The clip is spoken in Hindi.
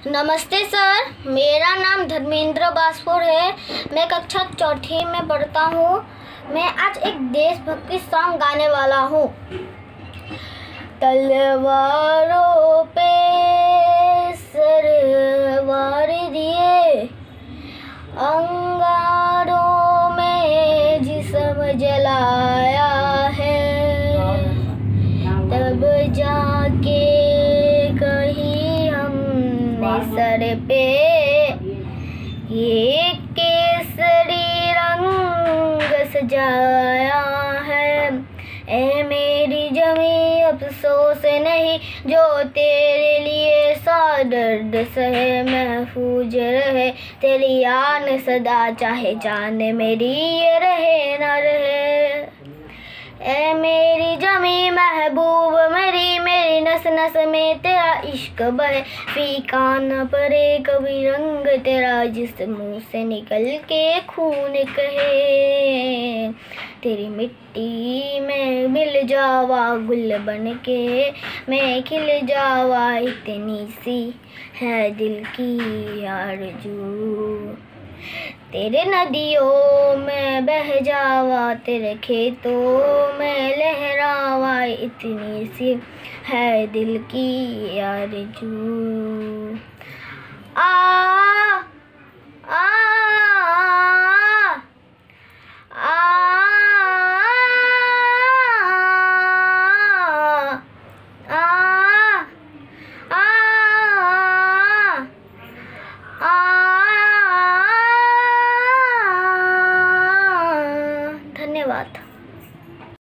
नमस्ते सर, मेरा नाम धर्मेंद्र बासपुर है। मैं कक्षा चौथी में पढ़ता हूँ। मैं आज एक देशभक्ति सॉन्ग गाने वाला हूँ। तलवारों पे सरवार दिए, अंगारों में जिस्म जलाया है, तब जाके कहीं हमने सर पे ये केसरी रंग सजाया है। ए मेरी जमी अफसोस नहीं, जो तेरे लिए सा दर्द सहे, महफूज रहे तेरी आन सदा, चाहे जान मेरी ये रहे ना रहे। ए मेरी जमी महबूब मेरी, मेरी नस नस में तेरा इश्क बहे, फीका न पड़े कभी रंग तेरा, जिस मुंह से निकल के खून कहे। तेरी मिट्टी में मिल जावा गुल बन के, मैं खिल जावा, इतनी सी है दिल की आरज़ू। तेरे नदियों में बह जावा, तेरे खेतों में लहरावा, इतनी सी है दिल की आरज़ू। आ आ